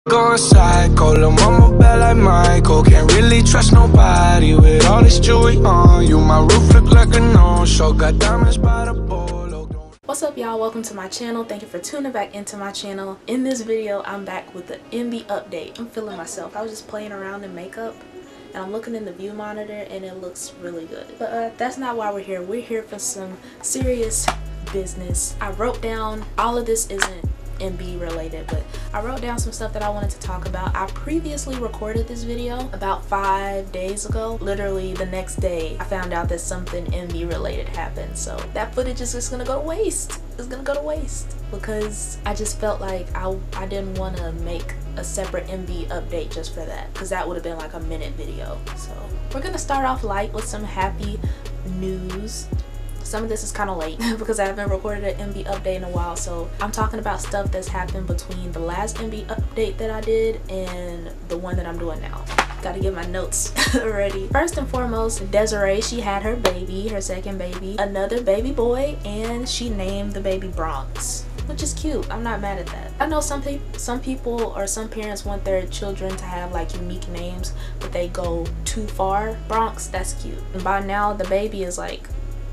Going psycho, lil' mama bad like Michael. Can't really trust nobody with all this jewelry on you. My roof look like a no-show, got diamonds by the polo. What's up, y'all? Welcome to my channel. Thank you for tuning back into my channel. In this video, I'm back with the MB update. I'm feeling myself. I was just playing around in makeup and I'm looking in the view monitor and it looks really good. But that's not why we're here. We're here for some serious business. I wrote down, all of this isn't MB related, but I wrote down some stuff that I wanted to talk about. I previously recorded this video about 5 days ago. Literally the next day I found out that something MB related happened, so that footage is just gonna go to waste. It's gonna go to waste because I just felt like I didn't want to make a separate MB update just for that, because that would have been like a minute video. So we're gonna start off light with some happy news. Some of this is kind of late because I haven't recorded an MB update in a while, so I'm talking about stuff that's happened between the last MB update that I did and the one that I'm doing now. Gotta get my notes ready. First and foremost, Desiree, she had her baby, her second baby, another baby boy, and she named the baby Bronx, which is cute. I'm not mad at that. I know some people or some parents want their children to have like unique names, but they go too far. Bronx, that's cute. And by now the baby is like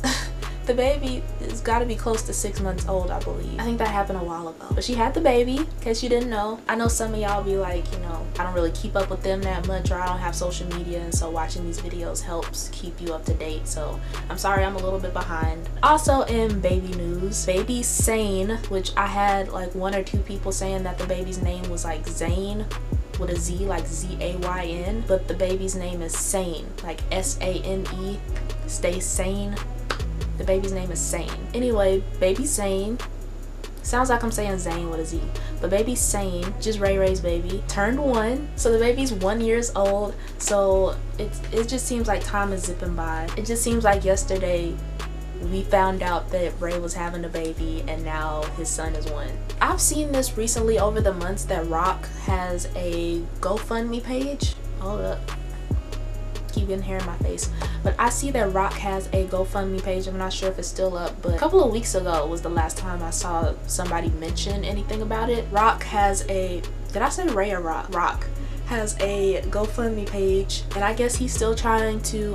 the baby has got to be close to 6 months old, I believe. I think that happened a while ago. But she had the baby, in case you didn't know. I know some of y'all be like, you know, I don't really keep up with them that much, or I don't have social media, and so watching these videos helps keep you up to date. So I'm sorry I'm a little bit behind. Also in baby news, baby Sane, which I had like 1 or 2 people saying that the baby's name was like Zane with a Z, like Z-A-Y-N, but the baby's name is Sane, like S-A-N-E. Stay sane. The baby's name is Sane. Anyway, baby Sane, sounds like I'm saying Zane with a Z, but baby Sane, just Ray Ray's baby, turned 1. So the baby's 1 year old. So it just seems like time is zipping by. It just seems like yesterday we found out that Ray was having a baby and now his son is 1. I've seen this recently over the months that Rock has a GoFundMe page. Hold up. Keep getting hair in my face, but I see that Rock has a GoFundMe page. I'm not sure if it's still up, but a couple of weeks ago was the last time I saw somebody mention anything about it. Rock has a, did I say Ray or Rock? Rock has a GoFundMe page, and I guess he's still trying to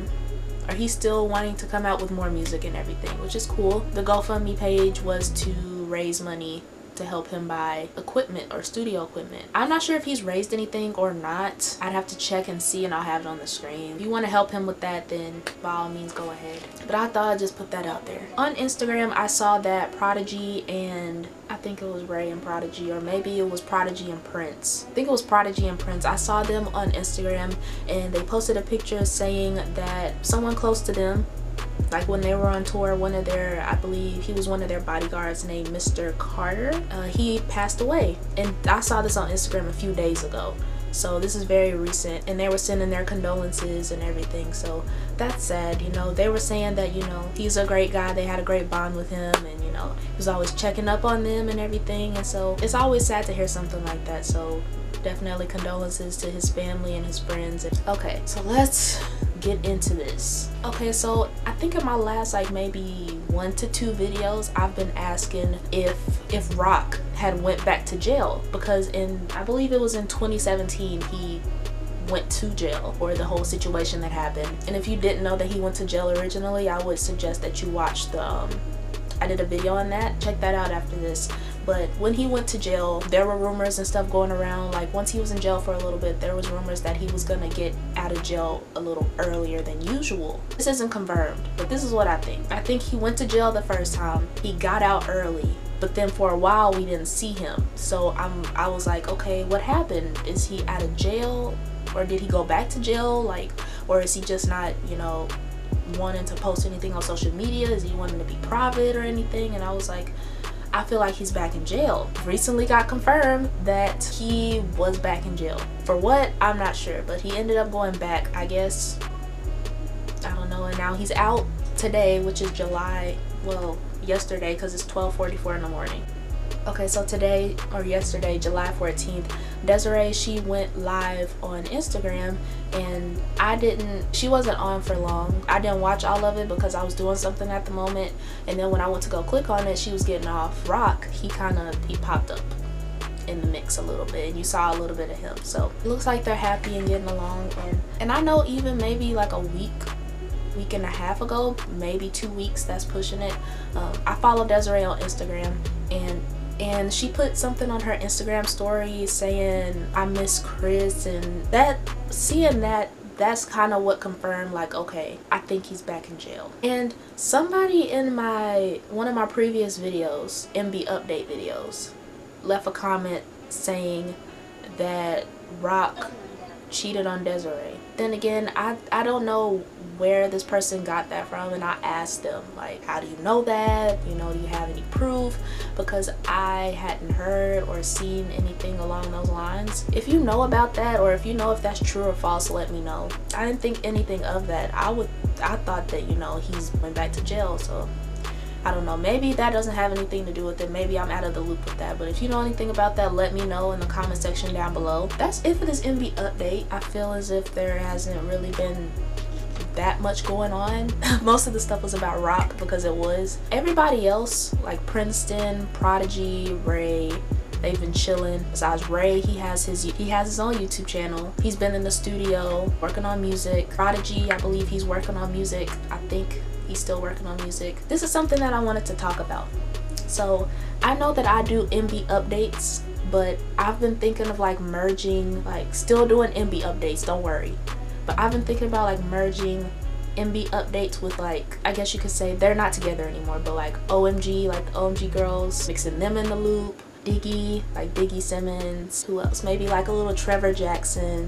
or he's still wanting to come out with more music and everything, which is cool. The GoFundMe page was to raise money to help him buy equipment or studio equipment. I'm not sure if he's raised anything or not. I'd have to check and see, and I'll have it on the screen. If you want to help him with that, then by all means go ahead. But I thought I'd just put that out there. On Instagram, I saw that Prodigy and I think it was Ray and Prodigy, or maybe it was Prodigy and Prince. I think it was Prodigy and Prince. I saw them on Instagram and they posted a picture saying that someone close to them, like when they were on tour, one of their, I believe he was one of their bodyguards named Mr. Carter, he passed away. And I saw this on Instagram a few days ago, so this is very recent, and they were sending their condolences and everything. So that's sad. You know, they were saying that, you know, he's a great guy, they had a great bond with him, and you know, he was always checking up on them and everything. And so it's always sad to hear something like that. So definitely condolences to his family and his friends. Okay, so let's get into this. Okay, so I think in my last like maybe 1 to 2 videos I've been asking if Rock had went back to jail, because I believe it was in 2017 he went to jail for the whole situation that happened. And if you didn't know that he went to jail originally, I would suggest that you watch the I did a video on that. Check that out after this. But when he went to jail, there were rumors and stuff going around. Like once he was in jail for a little bit, there was rumors that he was gonna get out of jail a little earlier than usual. This isn't confirmed, but this is what I think. I think he went to jail the first time, he got out early, but then for a while we didn't see him. So I was like, okay, what happened? Is he out of jail, or did he go back to jail? Like, or is he just not, you know, wanting to post anything on social media? Is he wanting to be private or anything? And I was like, I feel like he's back in jail. Recently got confirmed that he was back in jail. For what? I'm not sure, but he ended up going back, I guess. I don't know. And now he's out today, which is July, well, yesterday, because it's 12:44 in the morning. Okay, so today or yesterday, July 14th, Desiree, she went live on Instagram, and she wasn't on for long. I didn't watch all of it because I was doing something at the moment, and then when I went to go click on it, she was getting off. Rock, he popped up. in the mix a little bit, and you saw a little bit of him. So it looks like they're happy and getting along. And I know even maybe like a week and a half ago, maybe 2 weeks, that's pushing it, I follow Desiree on Instagram, and she put something on her Instagram story saying I miss Chris, and seeing that's kind of what confirmed, like, okay, I think he's back in jail. And somebody in one of my previous videos, MB update videos, left a comment saying that Rock cheated on Desiree. Then again, I don't know where this person got that from, and I asked them, like, how do you know that? You know, do you have any proof? Because I hadn't heard or seen anything along those lines. If you know about that, or if you know if that's true or false, let me know. I didn't think anything of that. I thought that, you know, he's went back to jail, so I don't know. Maybe that doesn't have anything to do with it. Maybe I'm out of the loop with that. But if you know anything about that, let me know in the comment section down below. That's it for this MB update. I feel as if there hasn't really been that much going on. Most of the stuff was about Rock, because it was. Everybody else, like Princeton, Prodigy, Ray, they've been chilling. Besides Ray, he has his own YouTube channel. He's been in the studio working on music. Prodigy, I believe he's working on music. I think he's still working on music. This is something that I wanted to talk about. So I know that I do MB updates, but I've been thinking of like merging, like still doing MB updates, don't worry. But I've been thinking about like merging MB updates with, like, I guess you could say they're not together anymore, but like OMG, like the OMG girls, mixing them in the loop. Diggy, like Diggy Simmons. Who else? Maybe like a little Trevor Jackson.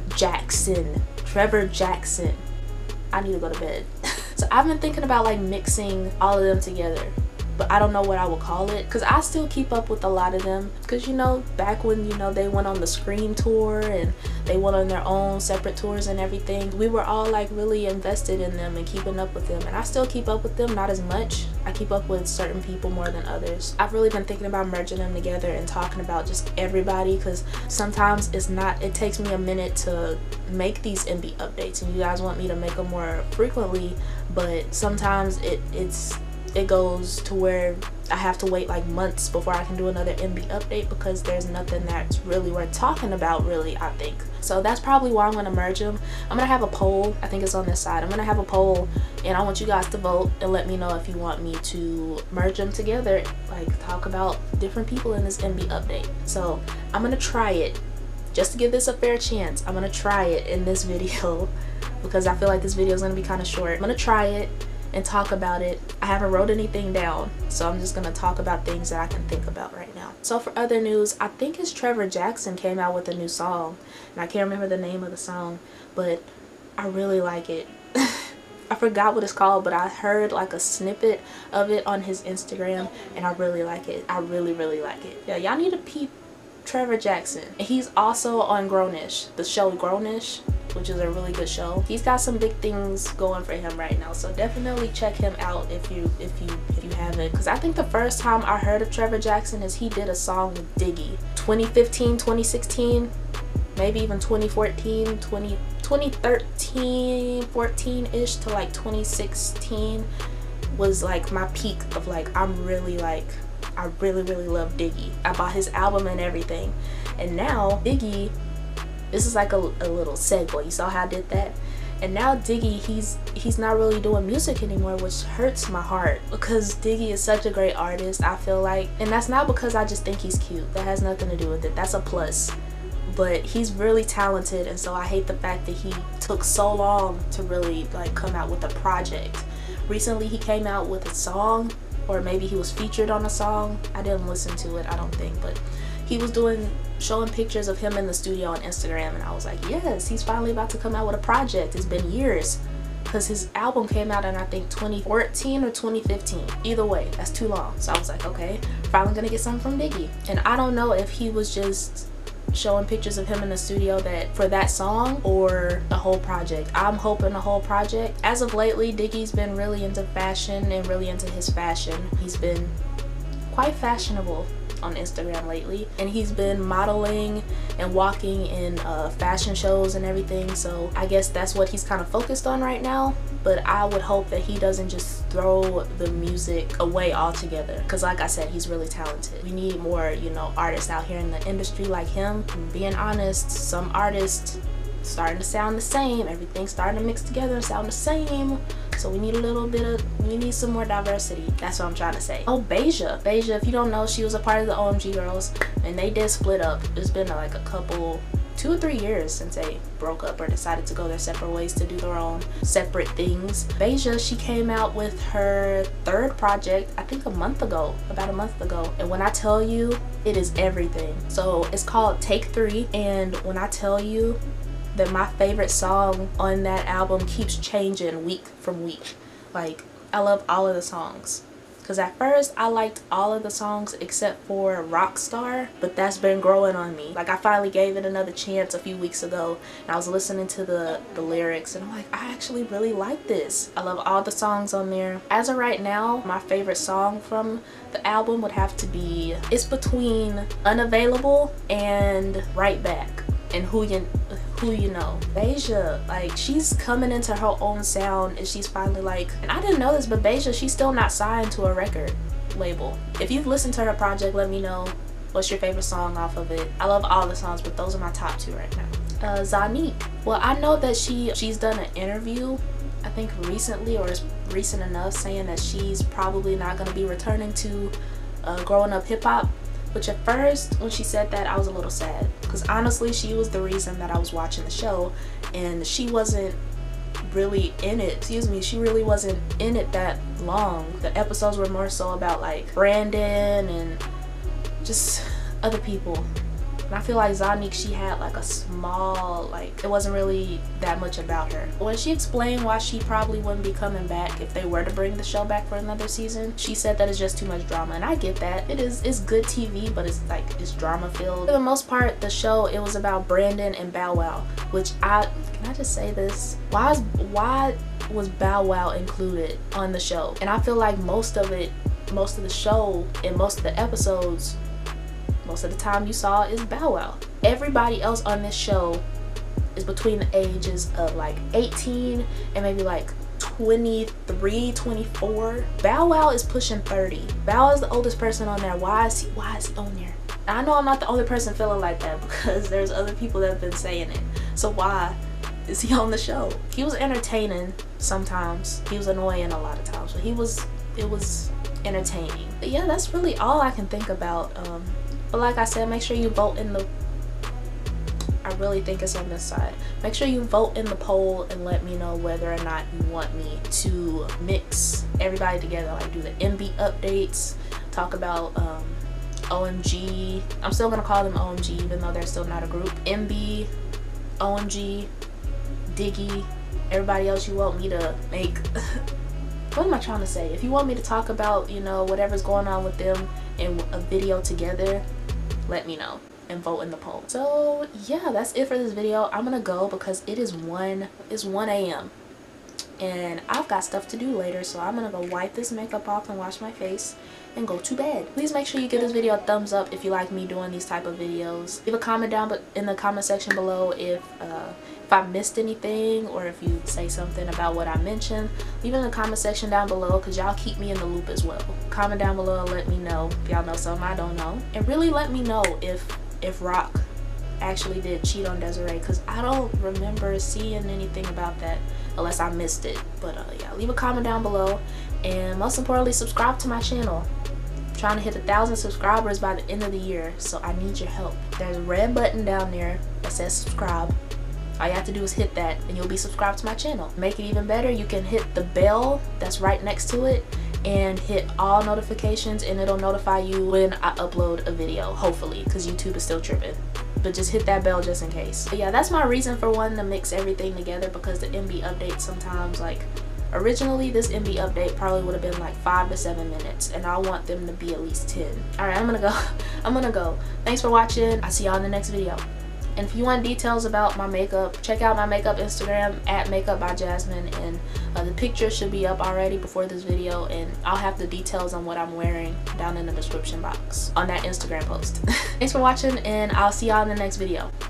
I need to go to bed. So I've been thinking about like mixing all of them together, but I don't know what I would call it, because I still keep up with a lot of them, because, you know, back when, you know, they went on the Scream tour and they went on their own separate tours and everything, we were all like really invested in them and keeping up with them. And I still keep up with them, not as much. I keep up with certain people more than others. I've really been thinking about merging them together and talking about just everybody, because sometimes it takes me a minute to make these MB updates, and you guys want me to make them more frequently, but sometimes it goes to where I have to wait like months before I can do another MB update, because there's nothing that's really worth talking about, really, I think. So that's probably why I'm going to merge them. I'm going to have a poll. I think it's on this side. I'm going to have a poll, and I want you guys to vote and let me know if you want me to merge them together, like talk about different people in this MB update. So I'm going to try it, just to give this a fair chance. I'm going to try it in this video, because I feel like this video is going to be kind of short. I'm going to try it and talk about it. I haven't wrote anything down, so I'm just gonna talk about things that I can think about right now. So for other news, I think it's Trevor Jackson came out with a new song, and I can't remember the name of the song, but I really like it. I forgot what it's called, but I heard like a snippet of it on his Instagram, and I really like it. I really like it. Yeah, y'all need to peep Trevor Jackson. And he's also on Grownish, the show Grownish, which is a really good show. He's got some big things going for him right now, so definitely check him out if you haven't, because I think the first time I heard of Trevor Jackson is he did a song with Diggy 2015, 2016, maybe even 2014, 2013, 14-ish to like 2016 was like my peak of like, I really love Diggy. I bought his album and everything, and now Diggy, this is like a little segue. You saw how I did that? And now Diggy, he's not really doing music anymore, which hurts my heart, because Diggy is such a great artist, I feel like. And that's not because I just think he's cute. That has nothing to do with it. That's a plus. But he's really talented, and so I hate the fact that he took so long to really like come out with a project. Recently he came out with a song, or maybe he was featured on a song. I didn't listen to it, I don't think, but he was showing pictures of him in the studio on Instagram, and I was like, yes, he's finally about to come out with a project. It's been years, because his album came out in I think 2014 or 2015. Either way, that's too long. So I was like, okay, finally gonna get something from Diggy. And I don't know if he was just showing pictures of him in the studio for that song, or the whole project. I'm hoping the whole project. As of lately, Diggy's been really into fashion and really into his fashion. He's been quite fashionable on Instagram lately, and he's been modeling and walking in fashion shows and everything, so I guess that's what he's kind of focused on right now. But I would hope that he doesn't just throw the music away altogether, because like I said, he's really talented. We need more, you know, artists out here in the industry like him. And being honest, some artists starting to sound the same, everything's starting to mix together and sound the same, so we need a little bit of, we need some more diversity. That's what I'm trying to say. Oh, Beja, if you don't know, she was a part of the OMG girls, and they did split up. It's been like a couple, 2 or 3 years since they broke up or decided to go their separate ways to do their own separate things. Beja, she came out with her 3rd project, I think about a month ago, and when I tell you, it is everything. So it's called Take 3, and when I tell you that my favorite song on that album keeps changing week from week, like I love all of the songs. Because at first I liked all of the songs except for Rockstar, but that's been growing on me. Like I finally gave it another chance a few weeks ago, and I was listening to the lyrics, and I'm like, I actually really like this. I love all the songs on there. As of right now, my favorite song from the album would have to be, it's between Unavailable and Right Back and Who You Know. Beja, like, she's coming into her own sound, and she's finally like, and I didn't know this, but Beja, she's still not signed to a record label. If you've listened to her project, let me know what's your favorite song off of it. I love all the songs, but those are my top 2 right now. Zanique, well, I know that she's done an interview, I think recently, or it's recent enough, saying that she's probably not going to be returning to growing up hip-hop. Which at first, when she said that, I was a little sad, because honestly, she was the reason that I was watching the show, and she wasn't really in it. She really wasn't in it that long. The episodes were more so about like Brandon and just other people. And I feel like Zanique, she had like a small, like, it wasn't really that much about her. When she explained why she probably wouldn't be coming back if they were to bring the show back for another season, she said that it's just too much drama, and I get that. It's good TV, but it's like, it's drama filled. For the most part, the show, it was about Brandon and Bow Wow, which can I just say this? Why was Bow Wow included on the show? And I feel like most of the show and most of the episodes, most of the time you saw is Bow Wow. Everybody else on this show is between the ages of like 18 and maybe like 23, 24. Bow Wow is pushing 30. Bow Wow is the oldest person on there. Why is he on there? And I know I'm not the only person feeling like that, because there's other people that have been saying it. So why is he on the show? He was entertaining sometimes. He was annoying a lot of times, but it was entertaining. But yeah, that's really all I can think about. But like I said, make sure you vote in the, I really think it's on this side. Make sure you vote in the poll and let me know whether or not you want me to mix everybody together, like do the MB updates, talk about OMG. I'm still gonna call them OMG even though they're still not a group. MB, OMG, Diggy, everybody else you want me to make. What am I trying to say? If you want me to talk about, you know, whatever's going on with them in a video together, let me know and vote in the poll. So yeah, that's it for this video. I'm gonna go because it's 1 a.m. and I've got stuff to do later, so I'm gonna go wipe this makeup off and wash my face and go to bed. Please make sure you give this video a thumbs up if you like me doing these type of videos. Leave a comment down in the comment section below if I missed anything, or if you say something about what I mentioned. Leave it in the comment section down below, because y'all keep me in the loop as well. Comment down below and let me know if y'all know something I don't know, and really let me know if Rock actually did cheat on Desiree, because I don't remember seeing anything about that unless I missed it. But yeah, leave a comment down below, and most importantly, subscribe to my channel. I'm trying to hit 1,000 subscribers by the end of the year, so I need your help. There's a red button down there that says subscribe. All you have to do is hit that and you'll be subscribed to my channel. Make it even better, you can hit the bell that's right next to it and hit all notifications, and it'll notify you when I upload a video, hopefully, because YouTube is still tripping. But just hit that bell just in case. But yeah, that's my reason for wanting to mix everything together, because the MB updates sometimes, like, originally this MB update probably would have been like 5 to 7 minutes, and I want them to be at least 10. All right, I'm gonna go. Thanks for watching. I'll see y'all in the next video. And if you want details about my makeup, check out my makeup Instagram at @makeupbyjasmine, and the picture should be up already before this video, and I'll have the details on what I'm wearing down in the description box on that Instagram post. Thanks for watching, and I'll see y'all in the next video.